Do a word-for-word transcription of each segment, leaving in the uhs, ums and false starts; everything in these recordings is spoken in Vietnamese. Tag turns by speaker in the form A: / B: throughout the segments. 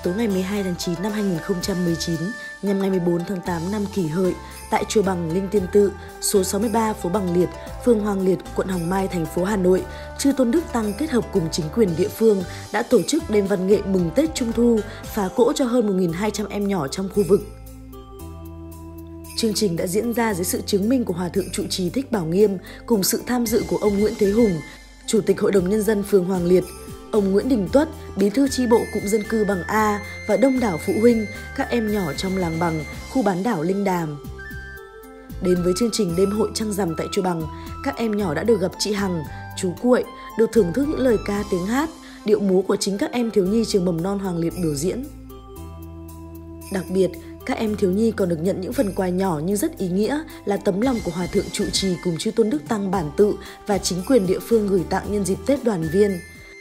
A: Tối ngày mười hai tháng chín năm hai nghìn không trăm mười chín, nhằm ngày mười bốn tháng tám năm Kỷ Hợi, tại chùa Bằng Linh Tiên Tự, số sáu mươi ba phố Bằng Liệt, phường Hoàng Liệt, quận Hoàng Mai, thành phố Hà Nội, Chư Tôn Đức Tăng kết hợp cùng chính quyền địa phương đã tổ chức đêm văn nghệ mừng Tết Trung Thu, phá cỗ cho hơn một nghìn hai trăm em nhỏ trong khu vực. Chương trình đã diễn ra dưới sự chứng minh của Hòa thượng trụ trì Thích Bảo Nghiêm cùng sự tham dự của ông Nguyễn Thế Hùng, Chủ tịch Hội đồng Nhân dân phường Hoàng Liệt, ông Nguyễn Đình Tuất, Bí thư chi bộ cụm dân cư Bằng A và đông đảo phụ huynh, các em nhỏ trong làng Bằng, khu bán đảo Linh Đàm. Đến với chương trình đêm hội trăng rằm tại chùa Bằng, các em nhỏ đã được gặp chị Hằng, chú Cuội, được thưởng thức những lời ca tiếng hát, điệu múa của chính các em thiếu nhi trường mầm non Hoàng Liệt biểu diễn. Đặc biệt, các em thiếu nhi còn được nhận những phần quà nhỏ nhưng rất ý nghĩa là tấm lòng của Hòa thượng trụ trì cùng Chư Tôn Đức Tăng Bản Tự và chính quyền địa phương gửi tặng nhân dịp Tết đoàn viên.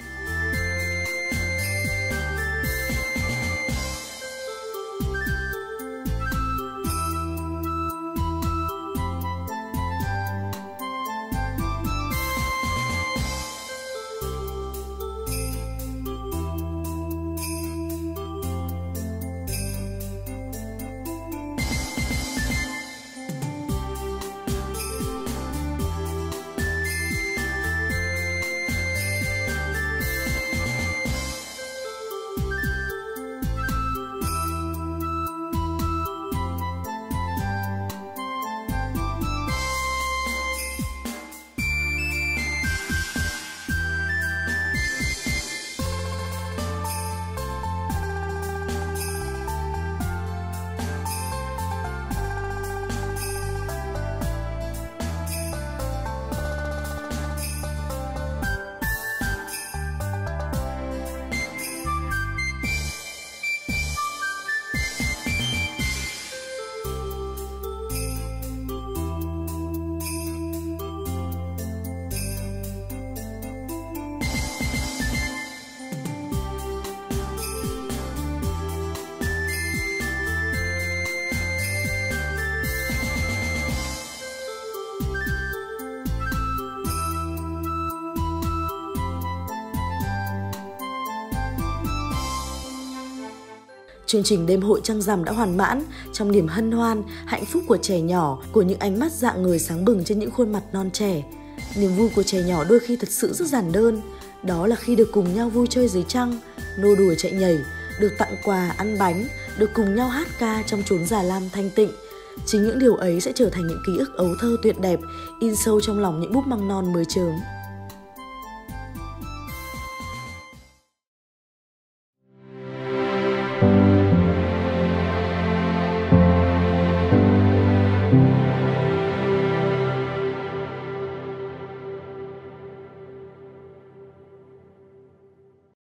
A: Chương trình đêm hội trăng rằm đã hoàn mãn trong niềm hân hoan, hạnh phúc của trẻ nhỏ, của những ánh mắt rạng ngời sáng bừng trên những khuôn mặt non trẻ. Niềm vui của trẻ nhỏ đôi khi thật sự rất giản đơn, đó là khi được cùng nhau vui chơi dưới trăng, nô đùa chạy nhảy, được tặng quà, ăn bánh, được cùng nhau hát ca trong chốn già lam thanh tịnh. Chính những điều ấy sẽ trở thành những ký ức ấu thơ tuyệt đẹp, in sâu trong lòng những búp măng non mới chớm.